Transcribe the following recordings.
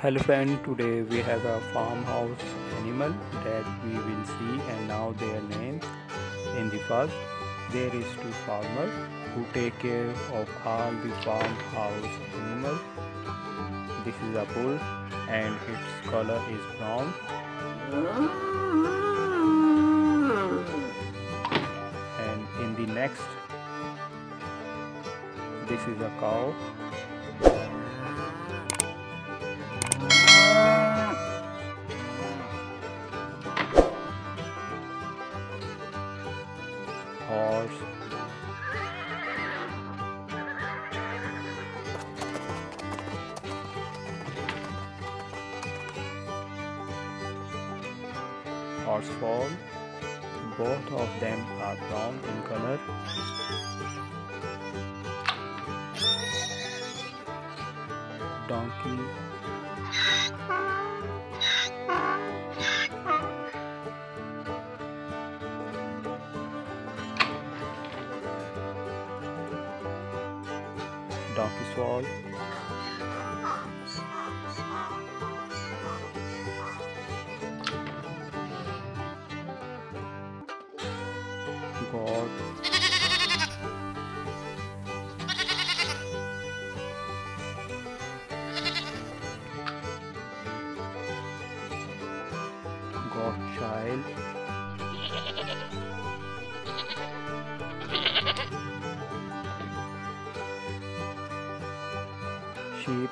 Hello friend, today we have a farmhouse animal that we will see and now their names. In the first, there is two farmers who take care of all the farmhouse animals. This is a bull and its color is brown. And in the next, this is a cow. Horse, foal. Both of them are brown in color. Donkey, donkey's foal, goat, goat child, sheep,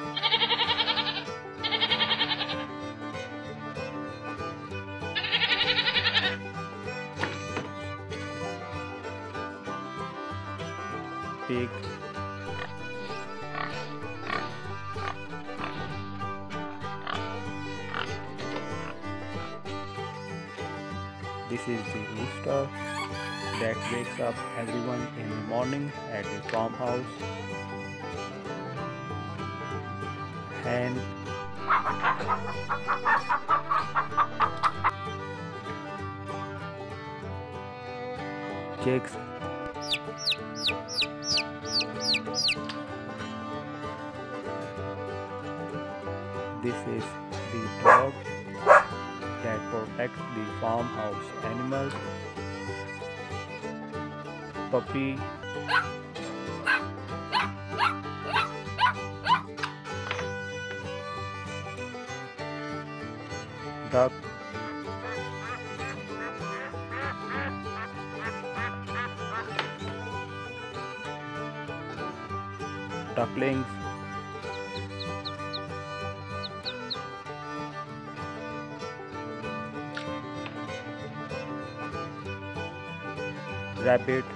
pig, this is the rooster that wakes up everyone in the morning at the farmhouse. Hen, chicks, this is the dog that protects the farmhouse animals. Puppy, duck, ducklings, rabbit,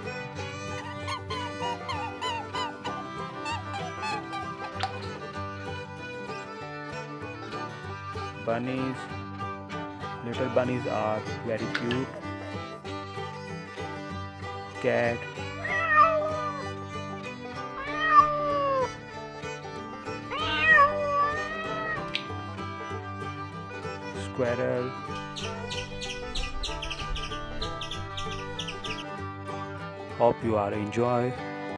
bunnies. Little bunnies are very cute. Cat, squirrel, hope you are enjoy.